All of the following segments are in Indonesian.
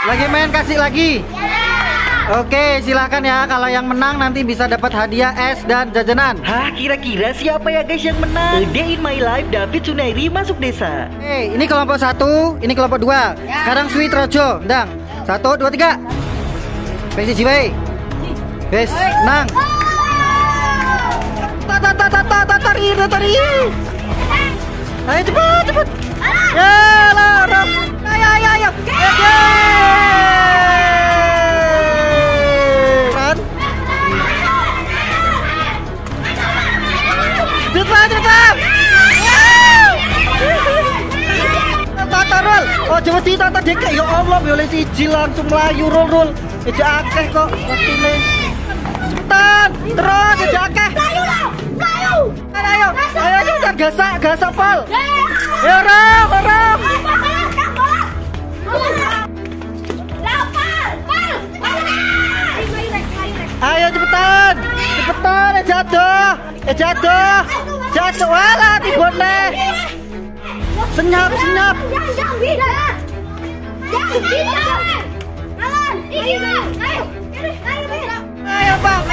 Lagi main kasih lagi. Oke, silahkan ya. Kalau yang menang nanti bisa dapat hadiah es dan jajanan. Hah, kira-kira siapa ya guys yang menang? A Day in My Life David Sunairi masuk desa. Ini kelompok 1, ini kelompok 2. Sekarang Sweet Rojo, ndang. 1, 2, 3. Pesi jiwai. Bes, nang. Tari. Ayo cepat. Ya, larang. Ayo. Cepat. Tata roll. Oh, coba si tata dek. Ya Allah, boleh siji langsung melayu roll. Eja akeh kok waktune. Cepetan. Terus eja akeh. Ayo. Cepetan gasak pol. Ya orang. Ayo cepetan, jatuh. Walah tibone. Senyap. Ayo Pak.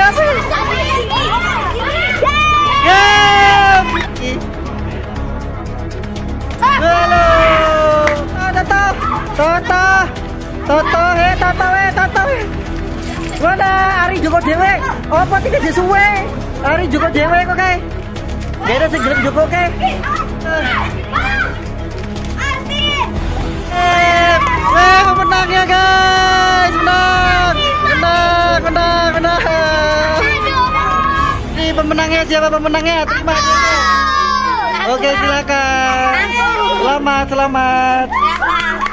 Halo. Toto. Mana Ari Joko Dewe? Apa tidak disuwe? Ari Joko Dewe kok kae? Gak ada segelem Joko kae. Menang ya guys, menang. Ini pemenangnya siapa pemenangnya? Terima kasih. Oke silakan. Selamat.